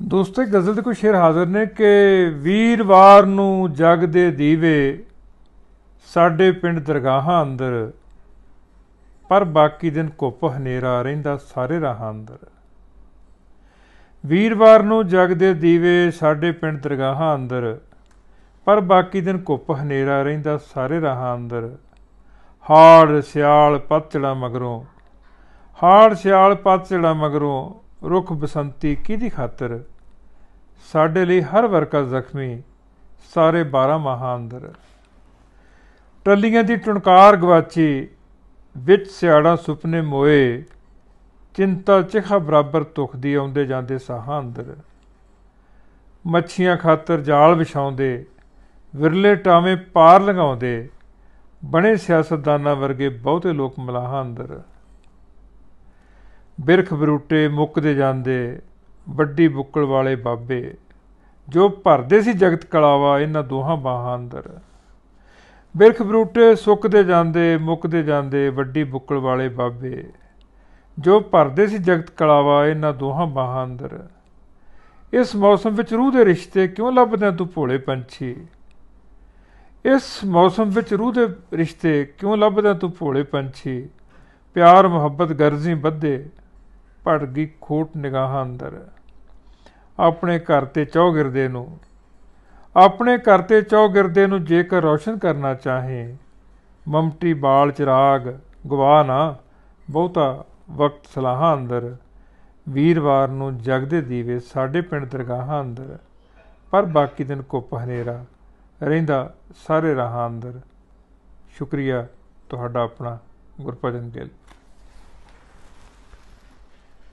ਦੋਸਤੋ ਗਜ਼ਲ ਦੇ ਕੁਝ ਸ਼ੇਰ ਹਾਜ਼ਰ ਨੇ ਕਿ ਵੀਰਵਾਰ ਨੂੰ ਜਗ ਦੇ ਦੀਵੇ ਸਾਡੇ ਪਿੰਡ ਦਰਗਾਹਾਂ ਅੰਦਰ, ਪਰ ਬਾਕੀ ਦਿਨ ਘੁੱਪ ਹਨੇਰਾ ਰਹਿੰਦਾ ਸਾਰੇ ਰਾਹਾਂ ਅੰਦਰ। ਵੀਰਵਾਰ ਨੂੰ ਜਗ ਦੇ ਦੀਵੇ ਸਾਡੇ ਪਿੰਡ ਦਰਗਾਹਾਂ ਅੰਦਰ, ਪਰ ਬਾਕੀ ਦਿਨ ਘੁੱਪ ਹਨੇਰਾ ਰਹਿੰਦਾ ਸਾਰੇ ਰਾਹਾਂ ਅੰਦਰ। ਹਾੜ ਸਿਆਲ ਪਤਝੜਾਂ ਮਗਰੋਂ, ਹਾੜ ਸਿਆਲ ਪਤਝੜਾਂ ਮਗਰੋਂ ਰੁੱਖ ਬਸੰਤੀ ਕਿਹਦੀ ਖਾਤਰ, ਸਾਡੇ ਲਈ ਹਰ ਵਰਕਾ ਜ਼ਖਮੀ ਸਾਰੇ 12 ਮਾਹਾਂ ਅੰਦਰ। ਟੱਲੀਆਂ ਦੀ ਟੁਣਕਾਰ ਗਵਾਚੀ ਵਿੱਚ ਸਿਆੜਾਂ ਸੁਪਨੇ ਮੋਏ, ਚਿੰਤਾ ਚਿਖਾ ਬਰਾਬਰ ਧੁਖਦੀ ਆਉਂਦੇ ਜਾਂਦੇ ਸਾਹਾਂ ਅੰਦਰ। ਮੱਛੀਆਂ ਖਾਤਰ ਜਾਲ ਵਿਛਾਉਂਦੇ, ਵਿਰਲੇ ਟਾਵੇਂ ਪਾਰ ਲੰਘਾਉਂਦੇ, ਬਣੇ ਸਿਆਸਤਦਾਨਾਂ ਵਰਗੇ ਬਹੁਤੇ ਲੋਕ ਮਲਾਹਾਂ ਅੰਦਰ। ਬਿਰਖ ਬਰੂਟੇ ਮੁੱਕਦੇ ਜਾਂਦੇ, ਵੱਡੀ ਬੁੱਕਲ ਵਾਲੇ ਬਾਬੇ, ਜੋ ਭਰਦੇ ਸੀ ਜਗਤ ਕਲਾਵਾ ਇਹਨਾਂ ਦੋਹਾਂ ਬਾਹਾਂ ਅੰਦਰ। ਬਿਰਖ ਬਰੂਟੇ ਸੁੱਕਦੇ ਜਾਂਦੇ, ਮੁੱਕਦੇ ਜਾਂਦੇ, ਵੱਡੀ ਬੁੱਕਲ ਵਾਲੇ ਬਾਬੇ, ਜੋ ਭਰਦੇ ਸੀ ਜਗਤ ਕਲਾਵਾ ਇਹਨਾਂ ਦੋਹਾਂ ਬਾਹਾਂ ਅੰਦਰ। ਇਸ ਮੌਸਮ ਵਿੱਚ ਰੂਹ ਦੇ ਰਿਸ਼ਤੇ ਕਿਉਂ ਲੱਭਦੇ ਤੂੰ ਭੋਲੇ ਪੰਛੀ, ਇਸ ਮੌਸਮ ਵਿੱਚ ਰੂਹ ਦੇ ਰਿਸ਼ਤੇ ਕਿਉਂ ਲੱਭਦਾ ਤੂੰ ਭੋਲੇ ਪੰਛੀ। ਪਿਆਰ ਮੁਹੱਬਤ ਗਰਜ਼ੀ ਬੱਧੇ, ਭੜ ਗਈ ਖੋਟ ਨਿਗਾਹਾਂ ਅੰਦਰ। ਆਪਣੇ ਘਰ ਤੇ ਚੌਗਿਰਦੇ ਨੂੰ, ਆਪਣੇ ਘਰ ਤੇ ਚੌਗਿਰਦੇ ਨੂੰ ਜੇਕਰ ਰੌਸ਼ਨ ਕਰਨਾ ਚਾਹੇ, ਮਮਟੀ ਬਾਲ ਚਿਰਾਗ ਗਵਾ ਨਾ ਬਹੁਤਾ ਵਕਤ ਸਲਾਹਾਂ ਅੰਦਰ। ਵੀਰਵਾਰ ਨੂੰ ਜਗਦੇ ਦੀਵੇ ਸਾਡੇ ਪਿੰਡ ਦਰਗਾਹਾਂ ਅੰਦਰ, ਪਰ ਬਾਕੀ ਦਿਨ ਘੁੱਪ ਹਨੇਰਾ ਰਹਿੰਦਾ ਸਾਰੇ ਰਾਹਾਂ ਅੰਦਰ। ਸ਼ੁਕਰੀਆ, ਤੁਹਾਡਾ ਆਪਣਾ ਗੁਰਭਜਨ ਗਿੱਲ।